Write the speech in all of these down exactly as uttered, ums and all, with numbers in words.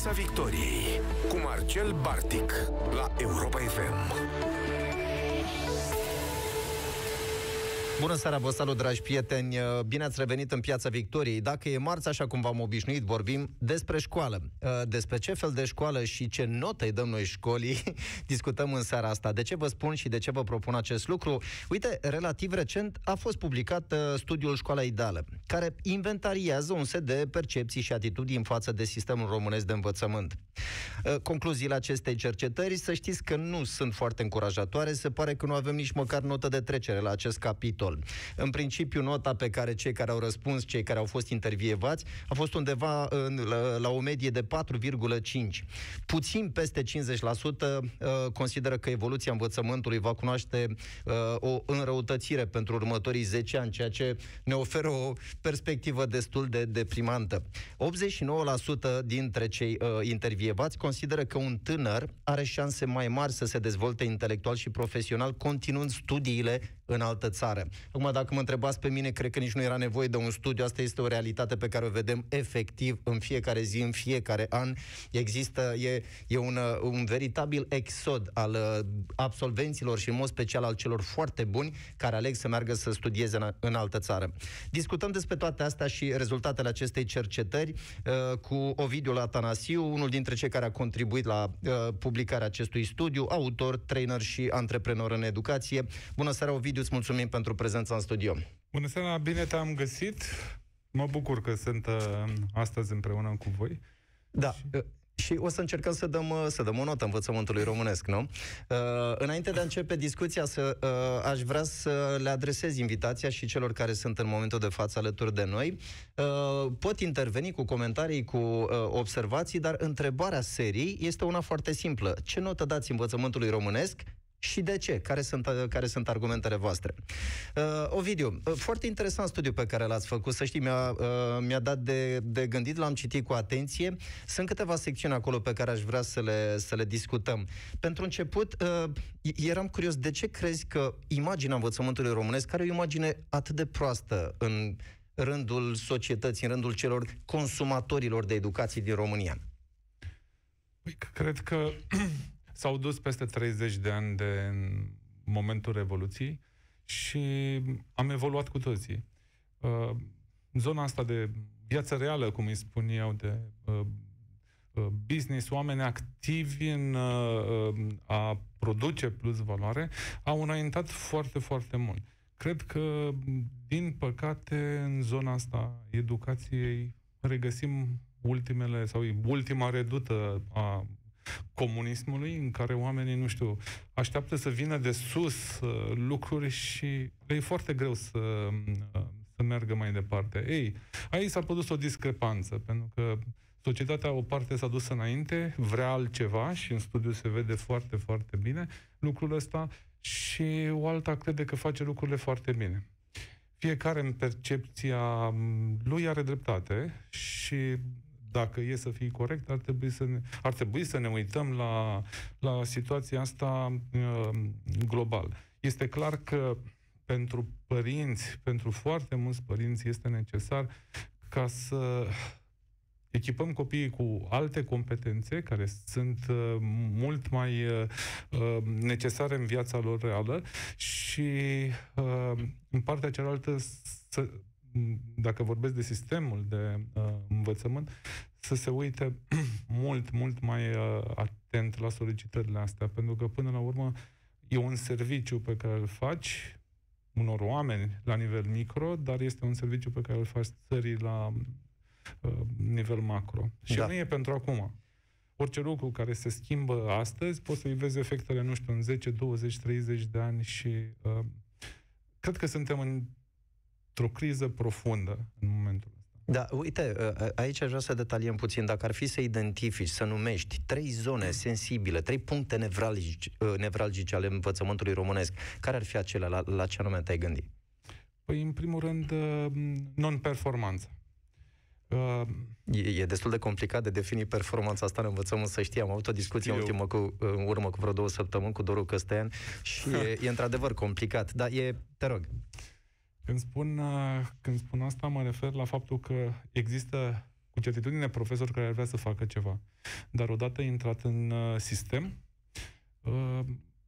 Piața Victoriei cu Marcel Bartic la Europa F M. Bună seara, vă salut, dragi prieteni! Bine ați revenit în Piața Victoriei. Dacă e marți, așa cum v-am obișnuit, vorbim despre școală. Despre ce fel de școală și ce notă îi dăm noi școlii, discutăm în seara asta. De ce vă spun și de ce vă propun acest lucru? Uite, relativ recent a fost publicat studiul Școala Ideală, care inventariază un set de percepții și atitudini față de sistemul românesc de învățământ. Concluziile acestei cercetări, să știți că nu sunt foarte încurajatoare. Se pare că nu avem nici măcar notă de trecere la acest capitol. În principiu, nota pe care cei care au răspuns, cei care au fost intervievați, a fost undeva în, la, la o medie de patru virgulă cinci. Puțin peste cincizeci la sută uh, consideră că evoluția învățământului va cunoaște uh, o înrăutățire pentru următorii zece ani, ceea ce ne oferă o perspectivă destul de deprimantă. optzeci și nouă la sută dintre cei uh, intervievați consideră că un tânăr are șanse mai mari să se dezvolte intelectual și profesional continuând studiile în altă țară. Acum, dacă mă întrebați pe mine, cred că nici nu era nevoie de un studiu. Asta este o realitate pe care o vedem efectiv în fiecare zi, în fiecare an. Există, e, e un, un veritabil exod al uh, absolvenților și în mod special al celor foarte buni care aleg să meargă să studieze în, în altă țară. Discutăm despre toate astea și rezultatele acestei cercetări uh, cu Ovidiu Atanasiu, unul dintre cei care a contribuit la uh, publicarea acestui studiu, autor, trainer și antreprenor în educație. Bună seara, Ovidiu, îți mulțumim pentru prezența în studio. Bună seara, bine te-am găsit. Mă bucur că sunt uh, astăzi împreună cu voi. Da. Și... Și o să încercăm să dăm, să dăm o notă învățământului românesc, nu? Uh, înainte de a începe discuția, să, uh, aș vrea să le adresez invitația și celor care sunt în momentul de față alături de noi. Uh, pot interveni cu comentarii, cu uh, observații, dar întrebarea serii este una foarte simplă. Ce notă dați învățământului românesc? Și de ce? Care sunt, care sunt argumentele voastre? Uh, Ovidiu, uh, foarte interesant studiu pe care l-ați făcut, să știi, mi-a, uh, mi-a dat de, de gândit, l-am citit cu atenție. Sunt câteva secțiuni acolo pe care aș vrea să le, să le discutăm. Pentru început, uh, eram curios, de ce crezi că imaginea învățământului românesc, care e o imagine atât de proastă în rândul societății, în rândul celor consumatorilor de educație din România? Păi, cred că s-au dus peste treizeci de ani de în momentul Revoluției și am evoluat cu toții. Uh, zona asta de viață reală, cum îi spun eu, de uh, uh, business, oameni activi în uh, a produce plus valoare, au înaintat foarte, foarte mult. Cred că, din păcate, în zona asta educației regăsim ultimele sau ultima redută a comunismului, în care oamenii, nu știu, așteaptă să vină de sus uh, lucruri și le e foarte greu să, uh, să meargă mai departe. Ei, aici s-a produs o discrepanță, pentru că societatea, o parte s-a dus înainte, vrea altceva și în studiu se vede foarte, foarte bine lucrul ăsta și o alta crede că face lucrurile foarte bine. Fiecare în percepția lui are dreptate și dacă e să fii corect, ar trebui să ne, ar trebui să ne uităm la, la situația asta uh, global. Este clar că pentru părinți, pentru foarte mulți părinți, este necesar ca să echipăm copiii cu alte competențe care sunt uh, mult mai uh, necesare în viața lor reală și uh, în partea cealaltă să, dacă vorbesc de sistemul de uh, învățământ, să se uite mult, mult mai uh, atent la solicitările astea, pentru că până la urmă e un serviciu pe care îl faci unor oameni la nivel micro, dar este un serviciu pe care îl faci țării la uh, nivel macro. Și da. Nu e pentru acum. Orice lucru care se schimbă astăzi, poți să-i vezi efectele, nu știu, în zece, douăzeci, treizeci de ani și uh, cred că suntem în într-o criză profundă în momentul ăsta. Da, uite, aici aș vrea să detaliem puțin. Dacă ar fi să identifici, să numești trei zone sensibile, trei puncte nevralgice, nevralgice ale învățământului românesc, care ar fi acelea? La, la ce anume te-ai gândit? Păi, în primul rând, non-performanță. Uh, e, e destul de complicat de definit performanța asta în învățământ, să știi. Am avut o discuție în, ultimă cu, în urmă cu vreo două săptămâni cu Doru Căstean și e, e într-adevăr complicat. Dar e, te rog. Când spun, când spun asta, mă refer la faptul că există cu certitudine profesori care ar vrea să facă ceva. Dar odată intrat în uh, sistem, uh,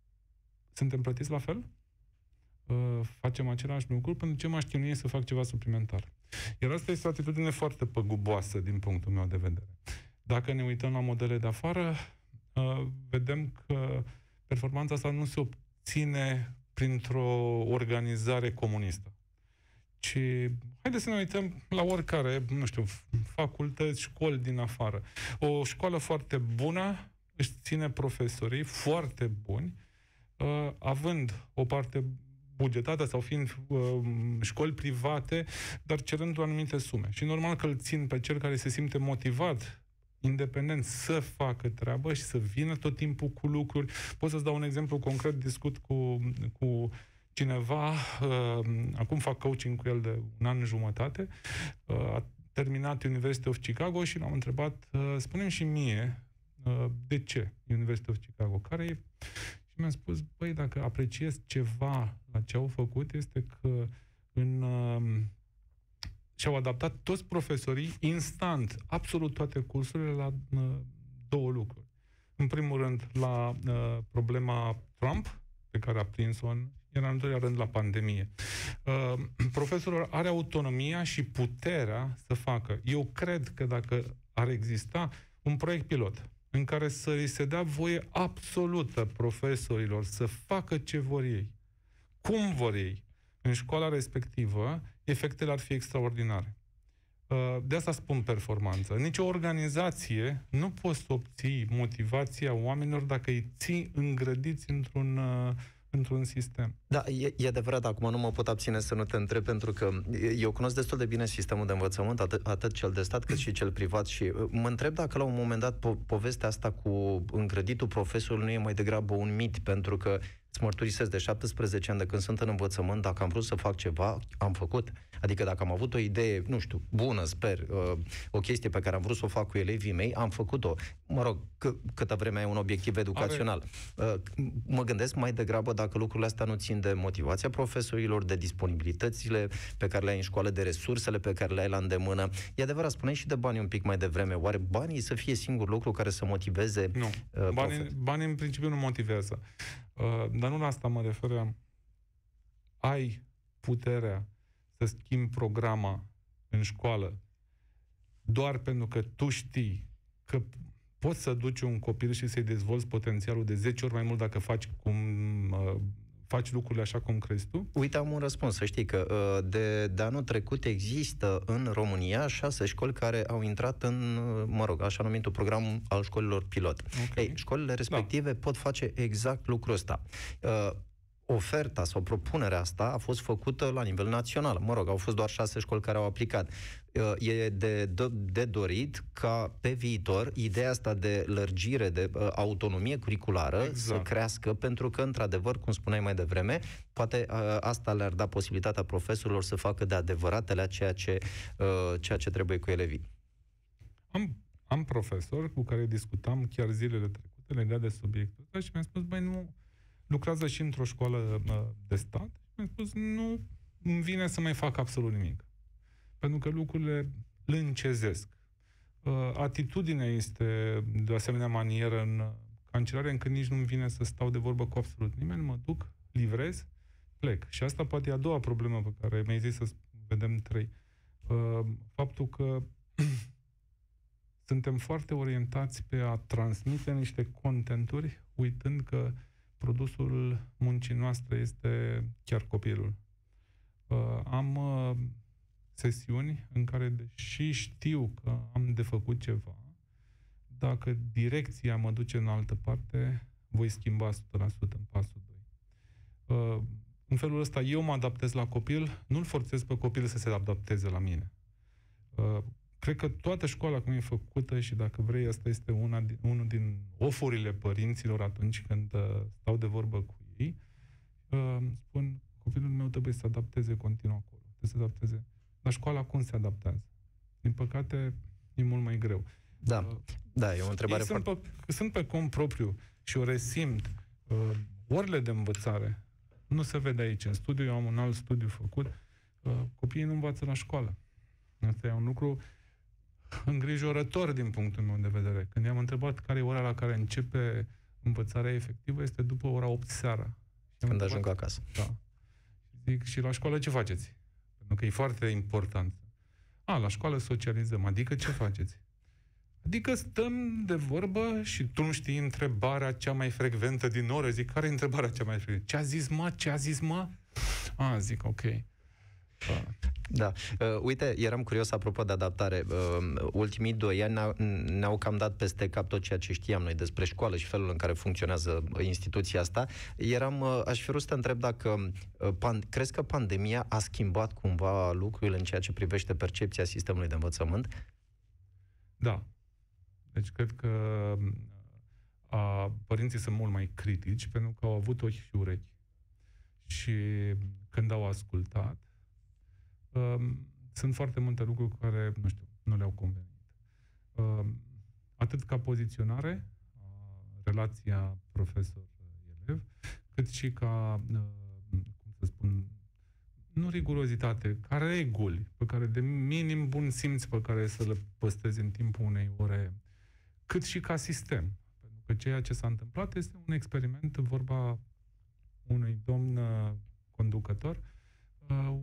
suntem plătiți la fel? Uh, facem același lucru, pentru ce m-aș chinui să fac ceva suplimentar. Iar asta este o atitudine foarte păguboasă din punctul meu de vedere. Dacă ne uităm la modele de afară, uh, vedem că performanța asta nu se obține printr-o organizare comunistă. Ci, haideți să ne uităm la oricare, nu știu, facultăți, școli din afară. O școală foarte bună își ține profesorii foarte buni, uh, având o parte bugetată sau fiind uh, școli private, dar cerând o anumite sume. Și normal că îl țin pe cel care se simte motivat, independent, să facă treabă și să vină tot timpul cu lucruri. Pot să-ți dau un exemplu concret, discut cu, cu cineva, uh, acum fac coaching cu el de un an jumătate, uh, a terminat University of Chicago și l-am întrebat, uh, spune-mi și mie, uh, de ce University of Chicago? Care e? Și mi-a spus, băi, dacă apreciez ceva la ce au făcut, este că în... Uh, și-au adaptat toți profesorii instant, absolut toate cursurile la uh, două lucruri. În primul rând, la uh, problema Trump, pe care a prins-o în, iar în al doilea rând la pandemie. Uh, profesorul are autonomia și puterea să facă. Eu cred că dacă ar exista un proiect pilot în care să îi se dea voie absolută profesorilor să facă ce vor ei, cum vor ei, în școala respectivă, efectele ar fi extraordinare. De asta spun performanță. Nici o organizație nu poți să obții motivația oamenilor dacă îi ții îngrădiți într-un, într-un sistem. Da, e, e adevărat, acum nu mă pot abține să nu te întreb, pentru că eu cunosc destul de bine sistemul de învățământ, atât, atât cel de stat cât și cel privat, și mă întreb dacă la un moment dat po- povestea asta cu îngrăditul profesorului nu e mai degrabă un mit, pentru că îți mărturisesc, de șaptesprezece ani de când sunt în învățământ, dacă am vrut să fac ceva, am făcut. Adică dacă am avut o idee, nu știu, bună, sper, uh, o chestie pe care am vrut să o fac cu elevii mei, am făcut-o. Mă rog, c- câtă vreme ai un obiectiv educațional. Uh, mă gândesc mai degrabă dacă lucrurile astea nu țin de motivația profesorilor, de disponibilitățile pe care le ai în școală, de resursele pe care le ai la îndemână. E adevărat, spuneai și de bani un pic mai devreme. Oare banii să fie singurul lucru care să motiveze? Nu. Uh, banii, banii în principiu nu motivează. Uh, dar nu la asta mă refeream. Ai puterea să schimbi programa în școală doar pentru că tu știi că poți să duci un copil și să-i dezvolți potențialul de zece ori mai mult dacă faci cum uh, faci lucrurile așa cum crezi tu? Uite, am un răspuns, să știi că uh, de, de anul trecut există în România șase școli care au intrat în, mă rog, așa numitul program al școlilor pilot. Okay. Ei, școlile respective da. pot face exact lucrul ăsta. Uh, Oferta sau propunerea asta a fost făcută la nivel național. Mă rog, au fost doar șase școli care au aplicat. E de, de, de dorit ca pe viitor ideea asta de lărgire, de uh, autonomie curriculară exact. să crească, pentru că, într-adevăr, cum spuneai mai devreme, poate uh, asta le-ar da posibilitatea profesorilor să facă de adevăratele ceea ce, uh, ceea ce trebuie cu elevii. Am, am profesori cu care discutam chiar zilele trecute legat de subiectul ăsta și mi-a spus, băi, nu... lucrează și într-o școală de stat și mi-a spus, nu îmi vine să mai fac absolut nimic. Pentru că lucrurile lâncezesc. Atitudinea este de o asemenea manieră în cancelare, încât nici nu-mi vine să stau de vorbă cu absolut nimeni, mă duc, livrez, plec. Și asta poate e a doua problemă pe care mi-ai zis să vedem trei. Faptul că suntem foarte orientați pe a transmite niște contenturi, uitând că produsul muncii noastre este chiar copilul. Uh, am uh, sesiuni în care, deși știu că am de făcut ceva, dacă direcția mă duce în altă parte, voi schimba o sută la sută în pasul doi. Uh, în felul ăsta, eu mă adaptez la copil, nu-l forțez pe copil să se adapteze la mine. Uh, Cred că toată școala cum e făcută, și dacă vrei, asta este una din, unul din ofurile părinților atunci când uh, stau de vorbă cu ei, uh, spun, copilul meu trebuie să se adapteze continuu acolo, trebuie să se adapteze. La școala cum se adaptează? Din păcate, e mult mai greu. Da, uh, da, e o întrebare foarte... Sunt pe, sunt pe cont propriu și o resimt. Uh, orele de învățare nu se vede aici. În studiu, eu am un alt studiu făcut, uh, copiii nu învață la școală. Asta e un lucru. îngrijorător din punctul meu de vedere. Când i-am întrebat care e ora la care începe învățarea efectivă, este după ora opt seara. Când ajung acasă. Da. Zic, și la școală ce faceți? Pentru că e foarte important. A, la școală socializăm. Adică ce faceți? Adică stăm de vorbă și tu nu știi întrebarea cea mai frecventă din oră. Zic, care e întrebarea cea mai frecventă? Ce a zis, mă? Ce a zis, mă? A, zic, ok. A. Da. Uh, uite, eram curios apropo de adaptare. Uh, ultimii doi ani ne-au, ne-au cam dat peste cap tot ceea ce știam noi despre școală și felul în care funcționează instituția asta. Eram, uh, aș fi vrut să te întreb dacă uh, pan, crezi că pandemia a schimbat cumva lucrurile în ceea ce privește percepția sistemului de învățământ? Da. Deci cred că a, părinții sunt mult mai critici pentru că au avut ochi și urechi. Și când au ascultat, Um, sunt foarte multe lucruri care, nu știu, nu le-au convenit. Um, atât ca poziționare, relația profesor-elev, cât și ca, uh, cum să spun, nu rigurozitate, ca reguli, pe care de minim bun simț pe care să le păstrezi în timpul unei ore, cât și ca sistem. Pentru că ceea ce s-a întâmplat este un experiment, vorba unui domn uh, conducător, uh,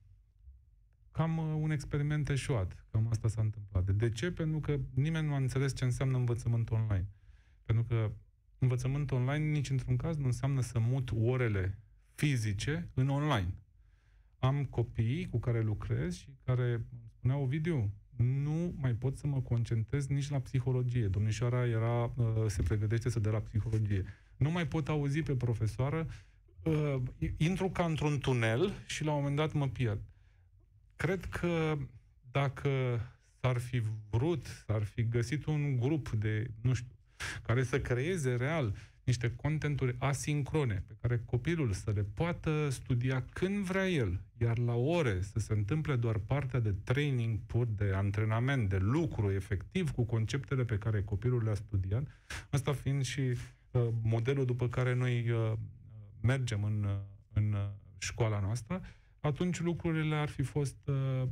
cam un experiment eșuat. Cam asta s-a întâmplat. De ce? Pentru că nimeni nu a înțeles ce înseamnă învățământ online. Pentru că învățământ online nici într-un caz nu înseamnă să mut orele fizice în online. Am copii cu care lucrez și care îmi spuneau, Ovidiu, nu mai pot să mă concentrez nici la psihologie. Domnișoara era, se pregătește să dea la psihologie. Nu mai pot auzi pe profesoară, intru ca într-un tunel și la un moment dat mă pierd. Cred că dacă s-ar fi vrut, s-ar fi găsit un grup de, nu știu, care să creeze real niște contenturi asincrone pe care copilul să le poată studia când vrea el, iar la ore să se întâmple doar partea de training pur, de antrenament, de lucru efectiv cu conceptele pe care copilul le-a studiat, asta fiind și uh, modelul după care noi uh, mergem în, uh, în uh, școala noastră, atunci lucrurile ar fi fost uh,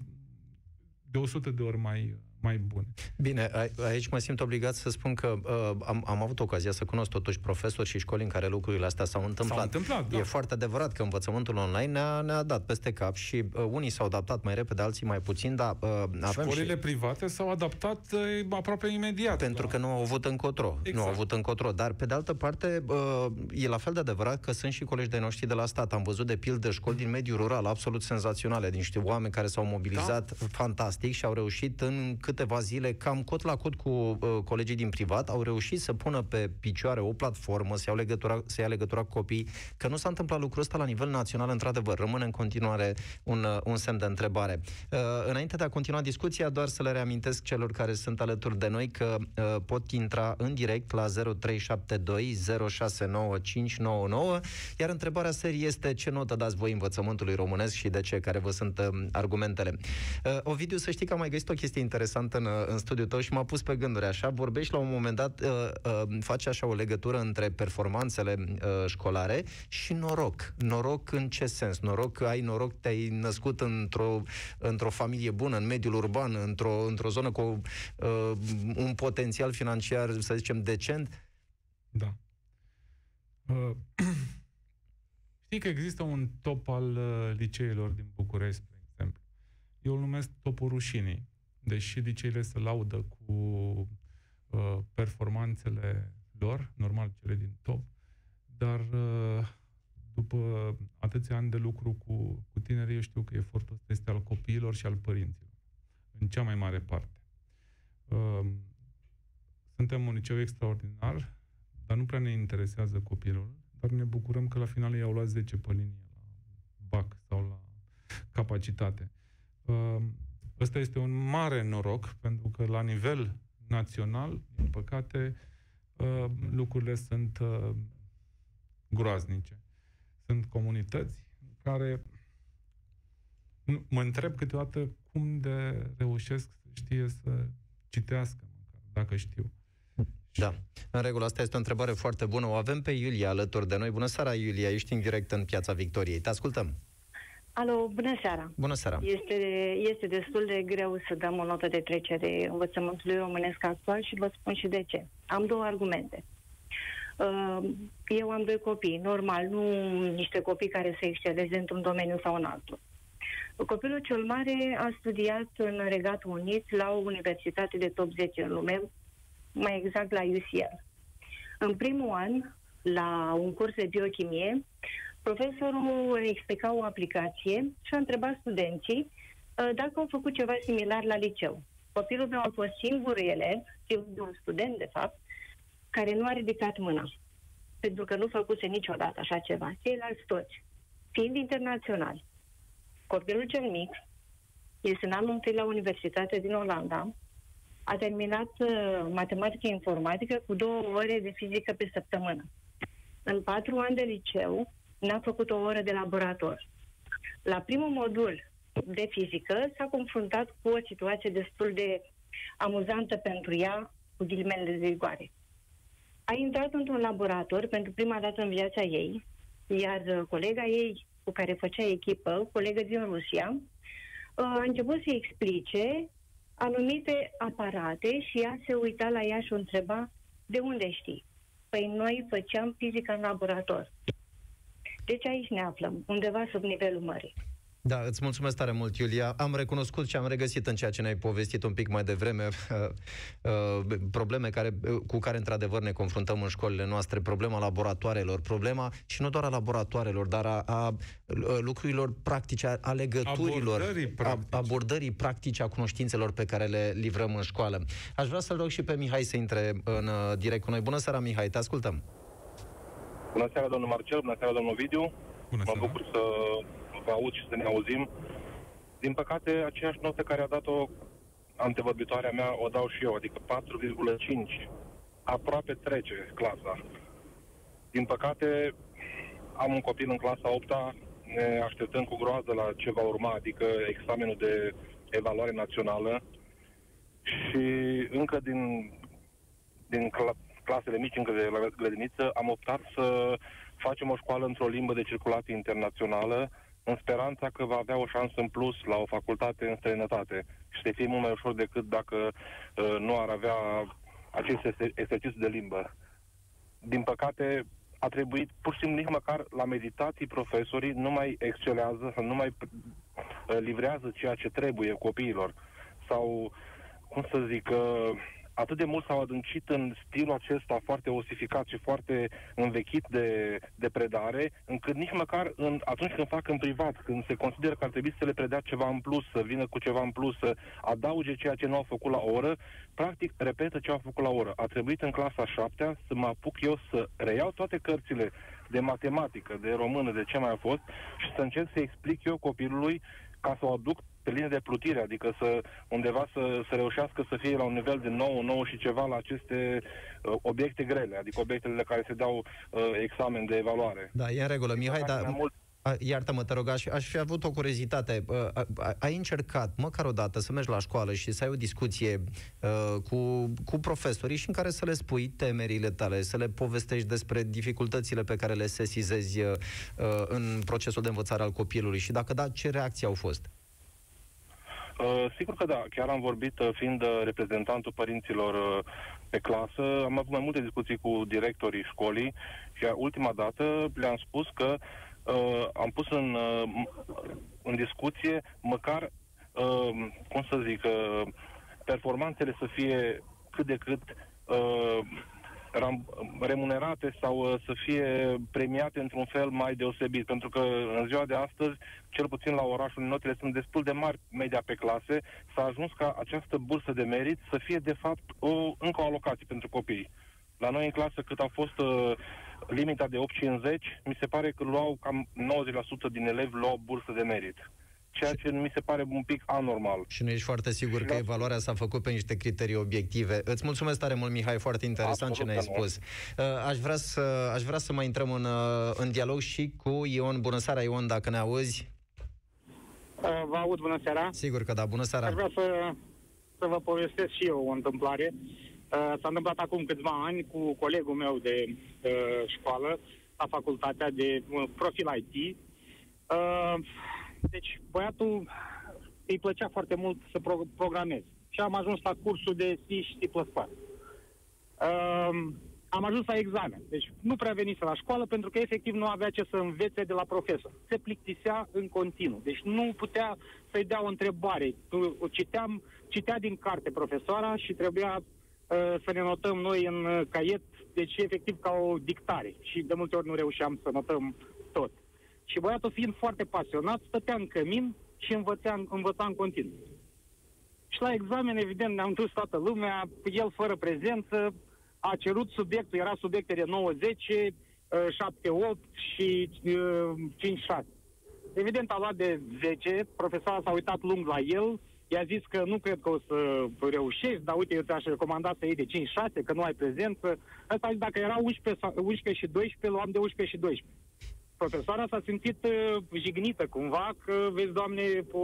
de o sută de ori mai, mai bune. Bine, a, aici mă simt obligat să spun că uh, am, am avut ocazia să cunosc totuși profesori și școli în care lucrurile astea s-au întâmplat. S-au întâmplat, da. E foarte adevărat că învățământul online ne-a, ne-a dat peste cap și uh, unii s-au adaptat mai repede, alții mai puțin, dar uh, avem școlile și... private s-au adaptat uh, aproape imediat. Pentru da. că nu au avut încotro. Exact. Nu au avut încotro. Dar, pe de altă parte, uh, e la fel de adevărat că sunt și colegi de noștri de la stat. Am văzut de pildă școli din mediul rural absolut senzaționale, din niște oameni care s-au mobilizat da. fantastic și au reușit în câteva zile, cam cot la cot cu uh, colegii din privat, au reușit să pună pe picioare o platformă, să, iau legătura, să ia legătura cu copii, că nu s-a întâmplat lucrul ăsta la nivel național, într-adevăr, rămâne în continuare un, uh, un semn de întrebare. Uh, înainte de a continua discuția, doar să le reamintesc celor care sunt alături de noi că uh, pot intra în direct la zero trei șapte doi zero șase nouă cinci nouă nouă, iar întrebarea serii este ce notă dați voi învățământului românesc și de ce, care vă sunt uh, argumentele. Uh, Ovidiu, să știi că am mai găsit o chestie interesantă în, în studiul tău și m-a pus pe gânduri așa. Vorbești la un moment dat, uh, uh, faci așa o legătură între performanțele uh, școlare și noroc. Noroc în ce sens? Noroc că ai noroc, te-ai născut într-o, într-o familie bună, în mediul urban, într-o, într-o zonă cu uh, un potențial financiar, să zicem, decent? Da. Uh, știi că există un top al uh, liceilor din București, spre exemplu. Eu îl numesc topul rușinii. Deși liceile se laudă cu uh, performanțele lor, normal cele din top, dar uh, după atâția ani de lucru cu, cu tinerii, eu știu că efortul ăsta este al copiilor și al părinților, în cea mai mare parte. Uh, suntem un liceu extraordinar, dar nu prea ne interesează copilul, dar ne bucurăm că la final ei au luat zece pe linie la B A C sau la capacitate. Uh, Ăsta este un mare noroc, pentru că la nivel național, din păcate, uh, lucrurile sunt uh, groaznice. Sunt comunități care mă întreb câteodată cum de reușesc să știe să citească, măcar, dacă știu. Da, în regulă, asta este o întrebare foarte bună. O avem pe Iulia alături de noi. Bună seara, Iulia, ești în direct în Piața Victoriei. Te ascultăm. Alo, bună seara. Bună seara. Este, este destul de greu să dăm o notă de trecere învățământului românesc actual și vă spun și de ce. Am două argumente. Eu am doi copii, normal, nu niște copii care se exceleze într-un domeniu sau în altul. Copilul cel mare a studiat în Regatul Unit la o universitate de top zece în lume, mai exact la U C L. În primul an, la un curs de biochimie, profesorul explica o aplicație și a întrebat studenții dacă au făcut ceva similar la liceu. Copilul meu a fost singurul elev, un student de fapt, care nu a ridicat mâna, pentru că nu făcuse niciodată așa ceva. Ceilalți toți, fiind internaționali. Copilul cel mic este în anul întâi la Universitatea din Olanda, a terminat uh, matematică informatică cu două ore de fizică pe săptămână. În patru ani de liceu n-a făcut o oră de laborator. La primul modul de fizică s-a confruntat cu o situație destul de amuzantă pentru ea, cu ghilimele de rigoare. A intrat într-un laborator pentru prima dată în viața ei, iar colega ei cu care făcea echipă, colegă din Rusia, a început să-i explice anumite aparate și ea se uita la ea și o întreba: de unde știi? Păi noi făceam fizică în laborator. Deci aici ne aflăm, undeva sub nivelul mării. Da, îți mulțumesc tare mult, Iulia. Am recunoscut și am regăsit în ceea ce ne-ai povestit un pic mai devreme uh, uh, probleme care, uh, cu care, într-adevăr, ne confruntăm în școlile noastre, problema laboratoarelor, problema, și nu doar a laboratoarelor, dar a, a, a lucrurilor practice, a, a legăturilor, abordării practice. A, abordării practice a cunoștințelor pe care le livrăm în școală. Aș vrea să-l rog și pe Mihai să intre în uh, direct cu noi. Bună seara, Mihai, te ascultăm. Bună seara, domnul Marcel, bună seara, domnul Ovidiu. Bună seara. Mă bucur să vă aud și să ne auzim. Din păcate, aceeași notă care a dat-o antevorbitoarea mea, o dau și eu, adică patru virgulă cinci. Aproape trece clasa. Din păcate, am un copil în clasa a opta, ne așteptăm cu groază la ce va urma, adică examenul de evaluare națională. Și încă din, din cl- clasele mici, încă de la grădiniță, am optat să facem o școală într-o limbă de circulație internațională, în speranța că va avea o șansă în plus la o facultate în străinătate și să fie mult mai ușor decât dacă uh, nu ar avea acest exercițiu de limbă. Din păcate, a trebuit pur și simplu nici măcar la meditații profesorii nu mai excelează sau nu mai uh, livrează ceea ce trebuie copiilor. Sau, cum să zic, uh, atât de mult s-au adâncit în stilul acesta foarte osificat și foarte învechit de, de predare, încât nici măcar în, atunci când fac în privat, când se consideră că ar trebui să le predea ceva în plus, să vină cu ceva în plus, să adauge ceea ce nu au făcut la oră, practic repetă ce au făcut la oră. A trebuit în clasa a șaptea să mă apuc eu să reiau toate cărțile de matematică, de română, de ce mai a fost, și să încerc să explic eu copilului ca să o aduc pe linie de plutire, adică să undeva să, să reușească să fie la un nivel de nouă, nouă și ceva la aceste uh, obiecte grele, adică obiectele de care se dau uh, examen de evaluare. Da, e în regulă. Mihai, dar... Mult... Iartă-mă, te rog, aș, aș fi avut o curiozitate. Ai încercat, măcar o dată, să mergi la școală și să ai o discuție uh, cu, cu profesorii și în care să le spui temerile tale, să le povestești despre dificultățile pe care le sesizezi uh, în procesul de învățare al copilului și dacă da, ce reacții au fost? Uh, sigur că da, chiar am vorbit, uh, fiind uh, reprezentantul părinților uh, pe clasă, am avut mai multe discuții cu directorii școlii și ultima dată le-am spus că uh, am pus în, uh, în discuție măcar, uh, cum să zic, uh, performanțele să fie cât de cât uh, remunerate sau să fie premiate într-un fel mai deosebit, pentru că în ziua de astăzi, cel puțin la orașul, notele sunt destul de mari, media pe clase, s-a ajuns ca această bursă de merit să fie de fapt o, încă o alocație pentru copii. La noi în clasă, cât a fost uh, limita de opt virgulă cincizeci, mi se pare că luau cam nouăzeci la sută din elevi luau bursă de merit. Ceea ce mi se pare un pic anormal. Și nu ești foarte sigur și că la... evaluarea s-a făcut pe niște criterii obiective. Îți mulțumesc tare mult, Mihai, foarte interesant. Absolut, ce ne-ai spus. Aș vrea, să, aș vrea să mai intrăm în, în dialog și cu Ion. Bună seara, Ion, dacă ne auzi. Vă aud, bună seara. Sigur că da, bună seara. Aș vrea să, să vă povestesc și eu o întâmplare. S-a întâmplat acum câțiva ani cu colegul meu de uh, școală, la facultatea de uh, profil I T. Uh, Deci, băiatul îi plăcea foarte mult să pro- programeze. Și am ajuns la cursul de C și C plus plus. Um, am ajuns la examen. Deci nu prea venise la școală pentru că efectiv nu avea ce să învețe de la profesor. Se plictisea în continuu. Deci nu putea să-i dea o întrebare. O citeam, citea din carte profesoara și trebuia uh, să ne notăm noi în uh, caiet, deci efectiv ca o dictare. Și de multe ori nu reușeam să notăm tot. Și băiatul, fiind foarte pasionat, stătea în cămin și învăța, învăța în continuu. Și la examen, evident, ne-am dus toată lumea, el fără prezență, a cerut subiectul, era subiecte de nouă zece, șapte opt și cinci șase. Evident, a luat de zece, profesorul s-a uitat lung la el, i-a zis că nu cred că o să reușești, dar uite, eu ți-aș recomanda să iei de cinci șase, că nu ai prezență. Asta, dacă era unsprezece, unsprezece și doisprezece, luam de unsprezece și doisprezece. Profesoara s-a simțit uh, jignită cumva, că, vezi, Doamne, o,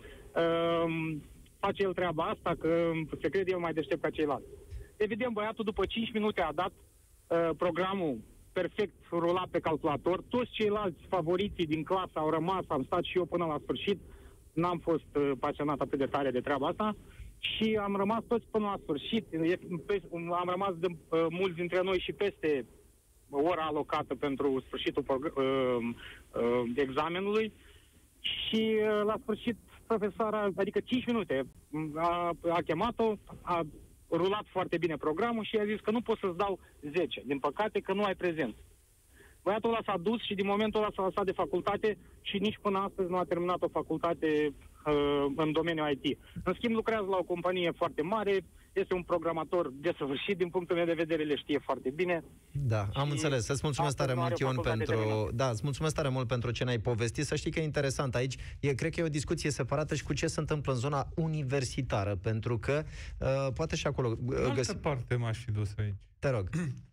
uh, face el treaba asta, că se crede el mai deștept ca ceilalți. Evident, băiatul după cinci minute a dat uh, programul perfect rulat pe calculator. Toți ceilalți favoriții din clasă au rămas, am stat și eu până la sfârșit. N-am fost uh, pasionat atât de tare de treaba asta. Și am rămas toți până la sfârșit. Am rămas de, uh, mulți dintre noi și peste ora alocată pentru sfârșitul uh, uh, examenului. Și uh, la sfârșit profesoara, adică cinci minute, a, a chemat-o, a rulat foarte bine programul și i-a zis că nu pot să-ți dau zece, din păcate că nu ai prezență. Băiatul ăla s-a dus și din momentul ăla s-a lăsat de facultate și nici până astăzi nu a terminat o facultate uh, în domeniul I T. În schimb, lucrează la o companie foarte mare, este un programator desăvârșit, din punctul meu de vedere le știe foarte bine. Da, am înțeles. Îți mulțumesc tare mult, Ion, pentru... Da, îți mulțumesc tare mult pentru ce ne-ai povestit. Să știi că e interesant aici. E, cred că e o discuție separată și cu ce se întâmplă în zona universitară, pentru că uh, poate și acolo... Uh, în altă găsi... parte m-aș fi dus aici. Te rog.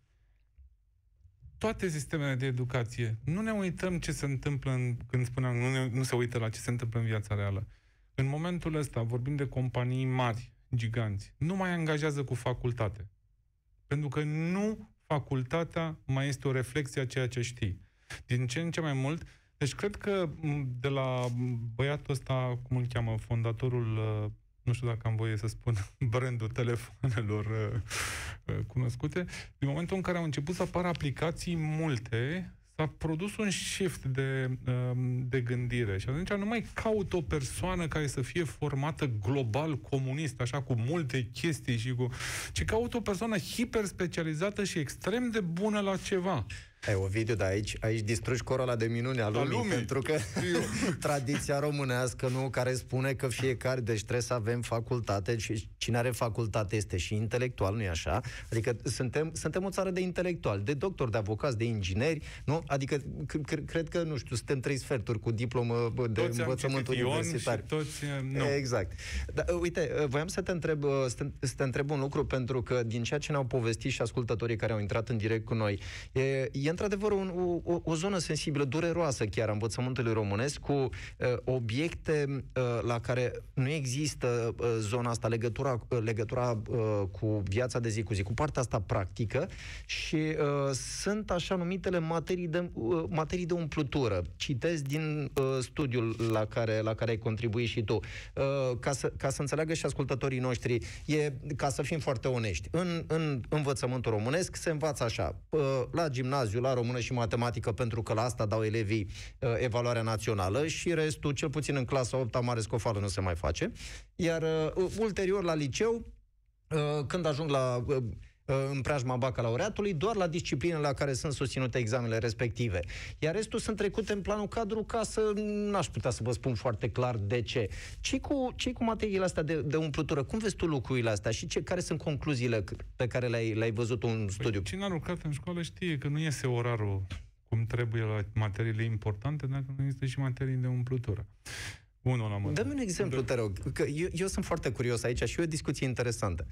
Toate sistemele de educație. Nu ne uităm ce se întâmplă, în, când spuneam, nu, ne, nu se uită la ce se întâmplă în viața reală. În momentul ăsta vorbim de companii mari, giganți. Nu mai angajează cu facultate. Pentru că nu facultatea mai este o reflexie a ceea ce știi. Din ce în ce mai mult. Deci cred că de la băiatul ăsta, cum îl cheamă, fondatorul, nu știu dacă am voie să spun, brandul telefonelor cunoscute, din momentul în care au început să apară aplicații multe, s-a produs un shift de, de gândire. Și atunci nu mai caut o persoană care să fie formată global comunist, așa, cu multe chestii, și cu... ci caut o persoană hiperspecializată și extrem de bună la ceva. Ai, Ovidiu, dar aici, aici distrugi corola de minune a lumii, lumii, pentru că tradiția românească, nu, care spune că fiecare, deci trebuie să avem facultate, și cine are facultate este și intelectual, nu-i așa? Adică suntem, suntem o țară de intelectuali, de doctori, de avocați, de ingineri, nu? Adică cred că, nu știu, suntem trei sferturi cu diplomă de toți învățământ universitar. Toți, nu. Exact. Dar, uite, voiam să te întreb, să te, să te întreb un lucru, pentru că din ceea ce ne-au povestit și ascultătorii care au intrat în direct cu noi, e, e într-adevăr un, o, o zonă sensibilă, dureroasă chiar a învățământului românesc, cu uh, obiecte uh, la care nu există uh, zona asta, legătura, uh, legătura uh, cu viața de zi cu zi, cu partea asta practică, și uh, sunt așa numitele materii de, uh, materii de umplutură. Citesc din uh, studiul la care, la care ai contribuit și tu. Uh, ca, să, ca să înțeleagă și ascultătorii noștri, e, ca să fim foarte onești, în, în învățământul românesc se învață așa, uh, la gimnaziu, la română și matematică, pentru că la asta dau elevii uh, evaluarea națională, și restul, cel puțin în clasa a opta mare scofală, nu se mai face. Iar uh, ulterior la liceu, uh, când ajung la uh, în preajma bacalaureatului, doar la disciplinele la care sunt susținute examenele respective. Iar restul sunt trecute în planul cadru, ca să n-aș putea să vă spun foarte clar de ce. Ce cu, ce cu materiile astea de, de umplutură? Cum vezi tu lucrurile astea și ce, care sunt concluziile pe care le-ai, le-ai văzut în studiu? Păi, cine a lucrat în școală știe că nu iese orarul cum trebuie la materiile importante, dacă nu există și materii de umplutură. Unul la mână. Dă-mi un exemplu, te rog, că eu, eu sunt foarte curios aici și e o discuție interesantă.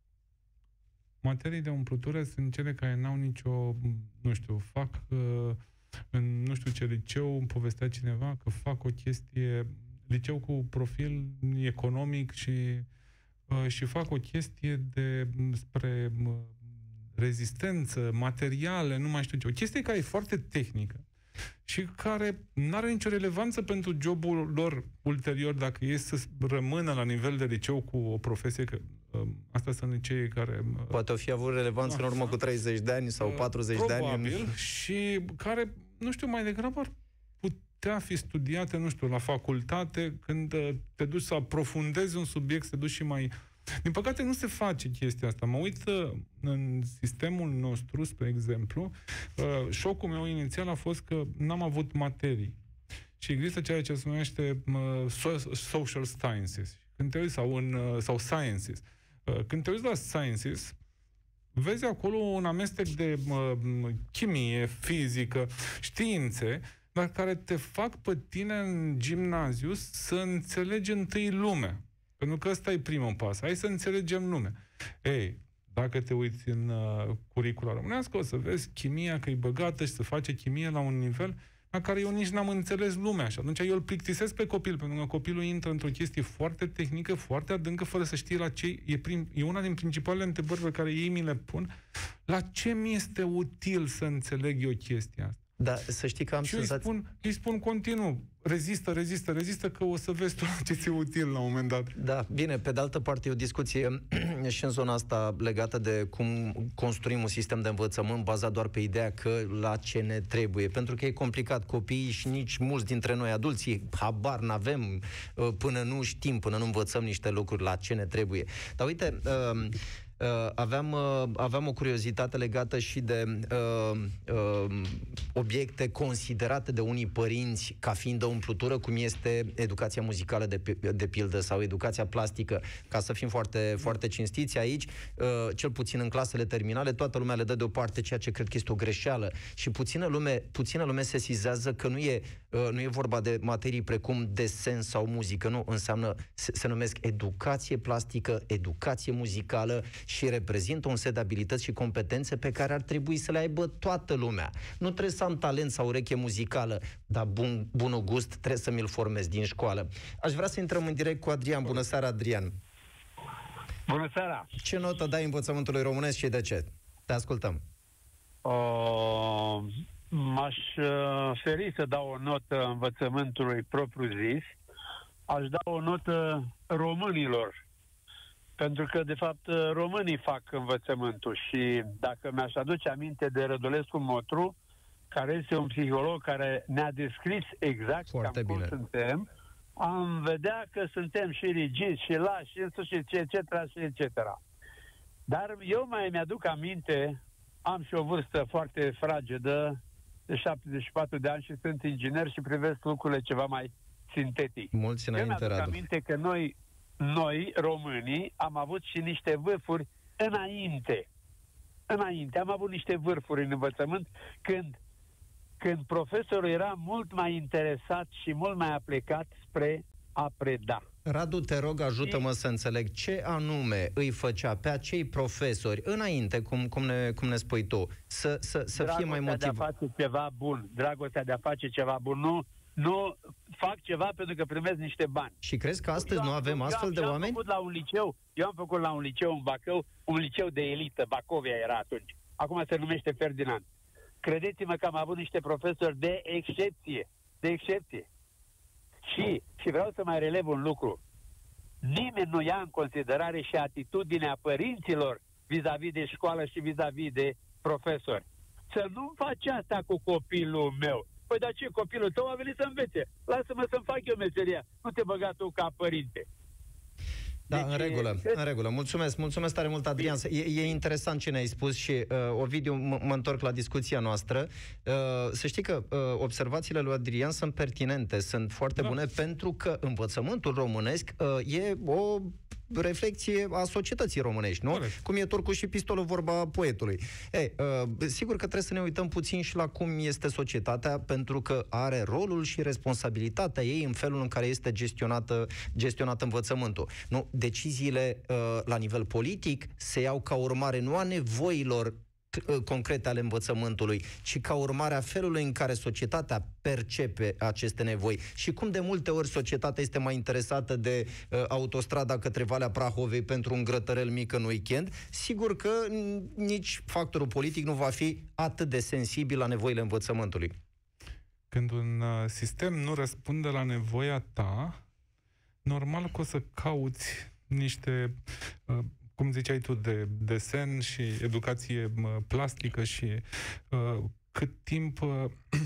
Materii de umplutură sunt cele care n-au nicio, nu știu, fac uh, în nu știu ce liceu, îmi povestea cineva că fac o chestie, liceu cu profil economic și, uh, și fac o chestie de spre uh, rezistență, materiale, nu mai știu ce, o chestie care e foarte tehnică. și care nu are nicio relevanță pentru jobul lor ulterior dacă ei să rămână la nivel de liceu cu o profesie, că uh, astea sunt licee care... Uh, Poate o fi avut relevanță uh, în urmă cu treizeci de ani sau patruzeci uh, de ani. Probabil, și care, nu știu, mai degrabă ar putea fi studiate, nu știu, la facultate, când uh, te duci să aprofundezi un subiect, să te duci și mai... Din păcate nu se face chestia asta. Mă uit uh, în sistemul nostru, spre exemplu, uh, șocul meu inițial a fost că n-am avut materii. Și există ceea ce se numește uh, social sciences. Când te uiți, sau, în, uh, sau sciences. Uh, când te uiți la sciences, vezi acolo un amestec de uh, chimie, fizică, științe, dar care te fac pe tine în gimnaziu să înțelegi întâi lumea. Pentru că ăsta e primul pas. Hai să înțelegem lumea. Ei, dacă te uiți în uh, curicula românească, o să vezi chimia că e băgată și să face chimie la un nivel la care eu nici n-am înțeles lumea. Și atunci eu îl plictisesc pe copil, pentru că copilul intră într-o chestie foarte tehnică, foarte adâncă, fără să știe la ce... E, prim, e una din principalele întrebări pe care ei mi le pun. La ce mi este util să înțeleg eu chestia asta? Da, să știi că am și senzația... îi spun, îi spun continuu, rezistă, rezistă, rezistă, că o să vezi tu ce ți-e util la un moment dat. Da, bine, pe de altă parte e o discuție și în zona asta legată de cum construim un sistem de învățământ bazat doar pe ideea că la ce ne trebuie, pentru că e complicat. Copiii și nici mulți dintre noi adulții habar n-avem până nu știm, până nu învățăm niște lucruri la ce ne trebuie. Dar uite... Uh, Uh, aveam, uh, aveam o curiozitate legată și de uh, uh, obiecte considerate de unii părinți ca fiind o umplutură, cum este educația muzicală de, de pildă sau educația plastică. Ca să fim foarte, foarte cinstiți aici, uh, cel puțin în clasele terminale, toată lumea le dă deoparte, ceea ce cred că este o greșeală. Și puțină lume, puțină lume sesizează că nu e, uh, nu e vorba de materii precum desen sau muzică, nu, înseamnă, se, se numesc educație plastică, educație muzicală, și reprezintă un set de abilități și competențe pe care ar trebui să le aibă toată lumea. Nu trebuie să am talent sau ureche muzicală, dar bun, bunul gust trebuie să mi-l formez din școală. Aș vrea să intrăm în direct cu Adrian. Bună seara, Adrian! Bună seara! Ce notă dai învățământului românesc și de ce? Te ascultăm. Uh, m-aș uh, feri să dau o notă învățământului propriu-zis. Aș da o notă românilor. Pentru că, de fapt, românii fac învățământul și dacă mi-aș aduce aminte de Rădulescu Motru, care este un psiholog care ne-a descris exact Foarte cam cum suntem, am vedea că suntem și rigizi și lași, și în sfârșit, et cetera, și et cetera. Dar eu mai mi-aduc aminte, am și o vârstă foarte fragedă, de șaptezeci și patru de ani și sunt inginer și privesc lucrurile ceva mai sintetic. Mulți înainte, eu mi-aduc Radu. aminte că noi Noi, românii, am avut și niște vârfuri înainte. Înainte. Am avut niște vârfuri în învățământ când, când profesorul era mult mai interesat și mult mai aplecat spre a preda. Radu, te rog, ajută-mă și... să înțeleg ce anume îi făcea pe acei profesori înainte, cum, cum, ne, cum ne spui tu, să, să, să fie mai motivat. Dragostea de a face ceva bun. Dragostea de a face ceva bun. Nu, nu fac ceva pentru că primesc niște bani. Și crezi că astăzi eu nu avem eu astfel am, de eu am oameni? Făcut la un liceu, eu am făcut la un liceu în Bacău, un liceu de elită, Bacovia era atunci. Acum se numește Ferdinand. Credeți-mă că am avut niște profesori de excepție. De excepție. Și, și vreau să mai relev un lucru. Nimeni nu ia în considerare și atitudinea părinților vis-a-vis de școală și vis-a-vis de profesori. Să nu faci asta cu copilul meu. Păi, dar ce, copilul tău a venit să învețe? Lasă-mă să-mi fac eu meseria. Nu te băga tu ca părinte. Da, Deci, în regulă, cred... în regulă. Mulțumesc, mulțumesc tare mult, Adrian. E, e interesant ce ne-ai spus și, uh, Ovidiu, m- mă întorc la discuția noastră. Uh, să știi că uh, observațiile lui Adrian sunt pertinente, sunt foarte da. bune, pentru că învățământul românesc uh, e o reflecție a societății românești, nu? Corect. Cum e torcul și pistolul, vorba poetului. Ei, uh, sigur că trebuie să ne uităm puțin și la cum este societatea, pentru că are rolul și responsabilitatea ei în felul în care este gestionată, gestionat învățământul. Nu? Deciziile uh, la nivel politic se iau ca urmare nu a nevoilor concrete ale învățământului, ci ca urmare a felului în care societatea percepe aceste nevoi. Și cum de multe ori societatea este mai interesată de uh, autostrada către Valea Prahovei pentru un grătărel mic în weekend, sigur că nici factorul politic nu va fi atât de sensibil la nevoile învățământului. Când un uh, sistem nu răspunde la nevoia ta, normal că o să cauți niște, uh, cum ziceai tu, de desen și educație uh, plastică și uh, cât timp, uh,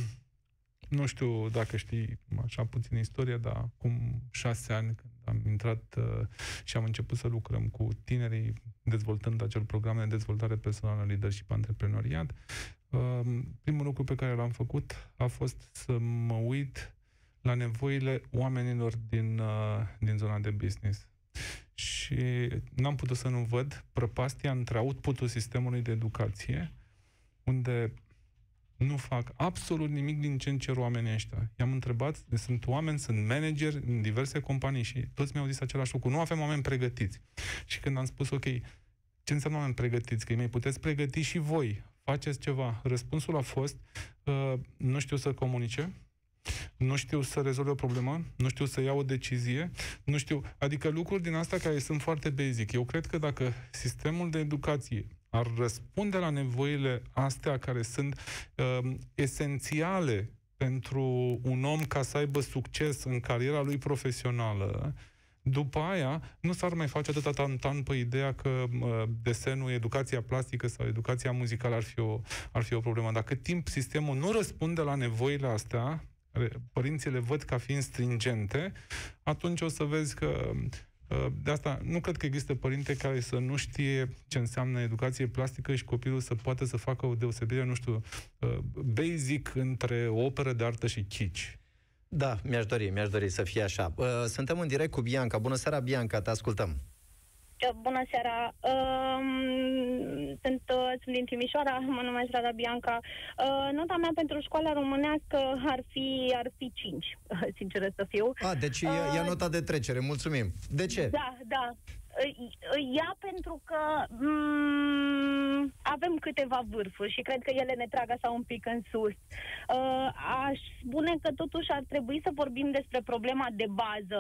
nu știu dacă știi așa puțin istoria, dar acum șase ani când am intrat uh, și am început să lucrăm cu tinerii, dezvoltând acel program de dezvoltare personală, leadership, antreprenoriat, uh, primul lucru pe care l-am făcut a fost să mă uit la nevoile oamenilor din, uh, din zona de business. Și n-am putut să nu văd prăpastia între output-ul sistemului de educație, unde nu fac absolut nimic din ce îmi cer oamenii ăștia. I-am întrebat, sunt oameni, sunt manageri în diverse companii și toți mi-au zis același lucru. Nu avem oameni pregătiți. Și când am spus, ok, ce înseamnă oameni pregătiți? Că îi mai puteți pregăti și voi. Faceți ceva. Răspunsul a fost, uh, nu știu să comunice, nu știu să rezolve o problemă, nu știu să iau o decizie, nu știu... Adică lucruri din astea care sunt foarte basic. Eu cred că dacă sistemul de educație ar răspunde la nevoile astea care sunt uh, esențiale pentru un om ca să aibă succes în cariera lui profesională, după aia nu s-ar mai face atâta tantan pe ideea că uh, desenul, educația plastică sau educația muzicală ar fi, o, ar fi o problemă. Dacă timp sistemul nu răspunde la nevoile astea, părinții le văd ca fiind stringente, atunci o să vezi că de asta nu cred că există părinte care să nu știe ce înseamnă educație plastică și copilul să poată să facă o deosebire, nu știu, basic între o operă de artă și kitsch. Da, mi-aș dori, mi-aș dori să fie așa. Suntem în direct cu Bianca. Bună seara, Bianca, te ascultăm. Bună seara. Uh, sunt, uh, sunt din Timișoara, mă numesc Rada Bianca. Uh, nota mea pentru școala românească ar fi, ar fi cinci, sinceră să fiu. A, deci uh, ia, ia nota de trecere, mulțumim. De ce? Da, da. Ia pentru că m- avem câteva vârfuri și cred că ele ne trag așa un pic în sus. Uh, aș spune că totuși ar trebui să vorbim despre problema de bază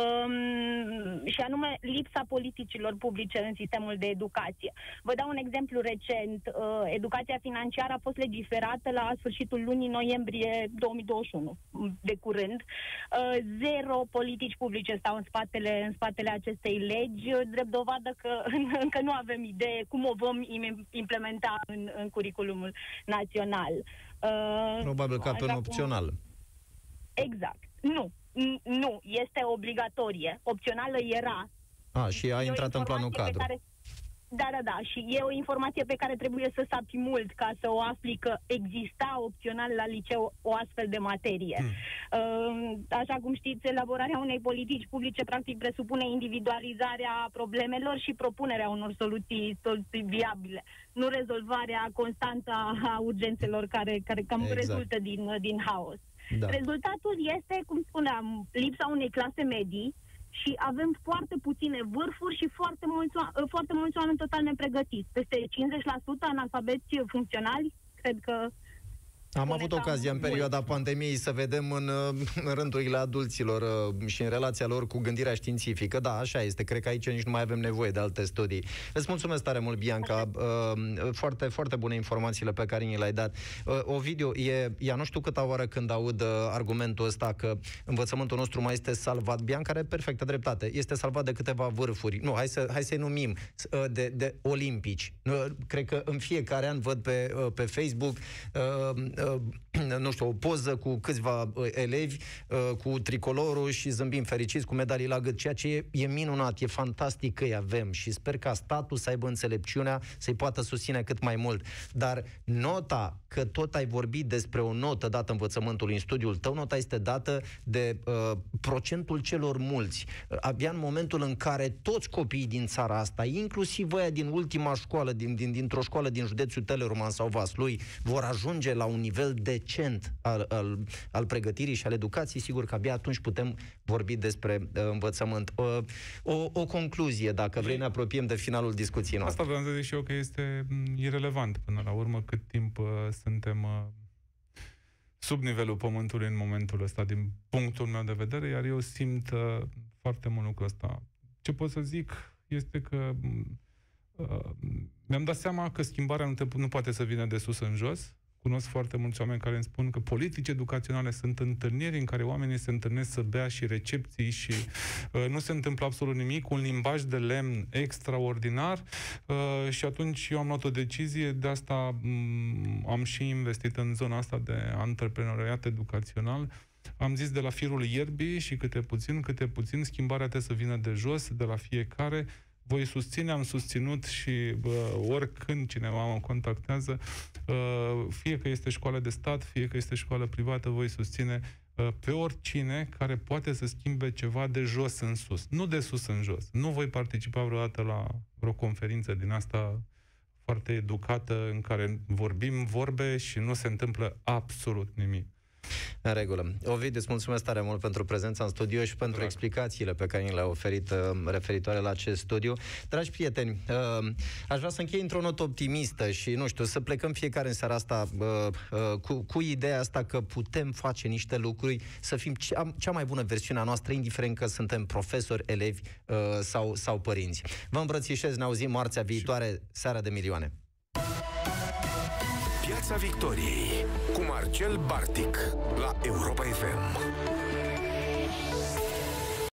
um, și anume lipsa politicilor publice în sistemul de educație. Vă dau un exemplu recent. Uh, educația financiară a fost legiferată la sfârșitul lunii noiembrie două mii douăzeci și unu, de curând. Uh, zero politici publice stau în spatele, în spatele acestei legi, drept dovadă că încă nu avem idee cum o vom implementa în, în curriculumul național. Uh, Probabil ca pe un opțional. Cum... Exact. Nu. Nu. Este obligatorie. Opțională era. A, și a intrat în planul cadru. Care... Da, da, da. Și e o informație pe care trebuie să sapi mult ca să o afli că exista opțional la liceu o astfel de materie. Hmm. Așa cum știți, elaborarea unei politici publice practic presupune individualizarea problemelor și propunerea unor soluții, soluții viabile. Nu rezolvarea constantă a urgențelor care, care cam exact. rezultă din, din haos. Da. Rezultatul este, cum spuneam, lipsa unei clase medii și avem foarte puține vârfuri și foarte mulți, foarte mulți oameni total nepregătiți. Peste cincizeci la sută analfabeți funcționali, cred că... Am avut ocazia în perioada pandemiei să vedem în, în rândurile adulților și în relația lor cu gândirea științifică. Da, așa este. Cred că aici nici nu mai avem nevoie de alte studii. Îți mulțumesc tare mult, Bianca. Foarte, foarte bune informațiile pe care ni le-ai dat. Ovidiu, e, ea nu știu câta oară când aud argumentul ăsta că învățământul nostru mai este salvat. Bianca are perfectă dreptate. Este salvat de câteva vârfuri. Nu, hai, să, hai să-i numim de, de olimpici. Cred că în fiecare an văd pe, pe Facebook nu știu, o poză cu câțiva elevi cu tricolorul și zâmbim fericiți cu medalii la gât, ceea ce e, e minunat, e fantastic că îi avem și sper ca statul să aibă înțelepciunea să-i poată susține cât mai mult. Dar nota, că tot ai vorbit despre o notă dată învățământului în studiul tău, nota este dată de uh, procentul celor mulți. Abia în momentul în care toți copiii din țara asta, inclusiv ăia din ultima școală, din, din, dintr-o școală din județul Teleorman sau Vaslui, vor ajunge la un nivel decent al, al, al pregătirii și al educației, sigur că abia atunci putem vorbi despre uh, învățământ. Uh, o, o concluzie, dacă vrei, ne apropiem de finalul discuției noastre. Asta vreau să zic și eu, că este irelevant până la urmă cât timp uh, suntem uh, sub nivelul pământului în momentul ăsta, din punctul meu de vedere, iar eu simt uh, foarte mult lucrul ăsta. Ce pot să zic este că uh, mi-am dat seama că schimbarea nu, te, nu poate să vină de sus în jos, cunosc foarte mulți oameni care îmi spun că politici educaționale sunt întâlniri în care oamenii se întâlnesc să bea și recepții și uh, nu se întâmplă absolut nimic, un limbaj de lemn extraordinar uh, și atunci eu am luat o decizie, de asta m- am și investit în zona asta de antreprenoriat educațional. Am zis de la firul ierbii și câte puțin, câte puțin, schimbarea trebuie să vină de jos, de la fiecare. Voi susține, am susținut și bă, oricând cineva mă contactează, uh, fie că este școală de stat, fie că este școală privată, voi susține uh, pe oricine care poate să schimbe ceva de jos în sus, nu de sus în jos. Nu voi participa vreodată la vreo conferință din asta foarte educată în care vorbim vorbe și nu se întâmplă absolut nimic. În regulă. Ovidiu, îți mulțumesc tare mult pentru prezența în studio și pentru Drag. explicațiile pe care ni le-a oferit uh, referitoare la acest studiu. Dragi prieteni, uh, aș vrea să închei într-o notă optimistă și, nu știu, să plecăm fiecare în seara asta uh, uh, cu, cu ideea asta că putem face niște lucruri, să fim cea, cea mai bună versiune a noastră, indiferent că suntem profesori, elevi uh, sau, sau părinți. Vă îmbrățișez, ne auzim marțea viitoare, seara de milioane. Piața Victoriei cu Marcel Bartic la Europa F M.